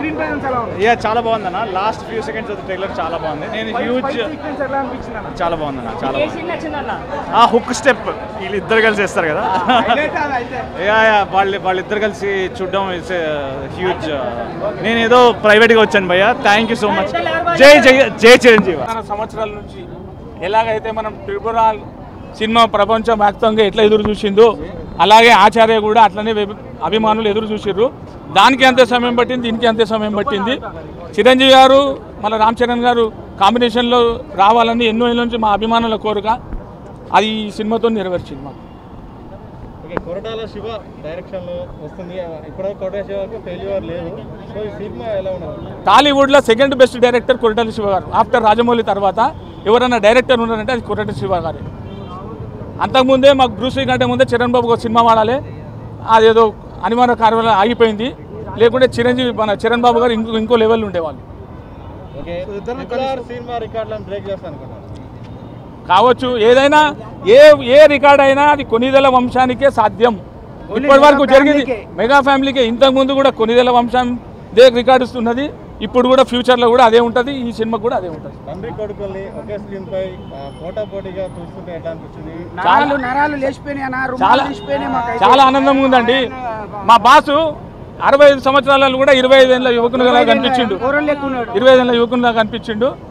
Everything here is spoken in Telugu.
యా చాలా బాగుందన్న. Last few seconds of trailer చాలా బాగుంది. నేను హ్యూజ్ చాలా బాగుందన్న. చాలా ఆ హుక్ స్టెప్ వీళ్ళిద్దరు కలిసి వేస్తారు కదా, యా యా వాళ్ళిద్దరు కలిసి చూడడం ఇట్స్ హ్యూజ్. నేను ఏదో ప్రైవేట్గా వచ్చాను భయ్య. Thank you so much. జై జై జై చిరంజీవి. సంవత్సరాల నుంచి ఎలాగైతే మనం ట్రిపుల్ సినిమా ప్రపంచవ్యాప్తంగా ఎట్లా ఎదురు చూసిందో అలాగే ఆచార్య కూడా అట్లనే అభిమానులు ఎదురు చూసిర్రు. దానికి అంతే సమయం పట్టింది, దీనికి అంతే సమయం పట్టింది. చిరంజీవి గారు మళ్ళీ రామ్ చరణ్ గారు కాంబినేషన్లో రావాలని ఎన్నో ఏళ్ళ నుంచి మా అభిమానుల కోరిక, అది ఈ సినిమాతో నెరవేర్చింది మాకు. కొరటాల శివ డైరెక్షన్లో వస్తుంది. ఇప్పుడు కొరటాల శివకు ఫెయిల్యూర్ లేదు. సో ఈ సినిమా ఎలా ఉండదు? టాలీవుడ్లో second best director Koratala Siva garu. After Rajamouli తర్వాత ఎవరైనా డైరెక్టర్ ఉన్నారంటే అది కొరటాల శివ గారే. అంతకుముందే మాకు బ్రూస్లీ కంటే ముందే చరణ్ బాబు ఒక సినిమా వాడాలి, అదేదో అనివార్య కార్యాలయం ఆగిపోయింది. లేకుంటే చిరంజీవి మన చరణ్ బాబు గారు ఇంకో లెవెల్ ఉండేవాళ్ళు. కావచ్చు, ఏదైనా ఏ రికార్డ్ అయినా అది కొనిదెల వంశానికే సాధ్యం. ఇప్పటి వరకు జరిగింది మెగా ఫ్యామిలీకే. ఇంతకుముందు కూడా కొనిదెల వంశం దే రికార్డు ఇస్తున్నది. ఇప్పుడు కూడా ఫ్యూచర్లో కూడా అదే ఉంటుంది. ఈ సినిమా కూడా అదే ఉంటుంది. చాలా ఆనందంగా ఉందండి. మా బాసు 65 సంవత్సరాలలో కూడా 25 ఏళ్ళ యువకునిగా కనిపించిండు. 25 ఏళ్ళ యువకునిగా కనిపించిండు.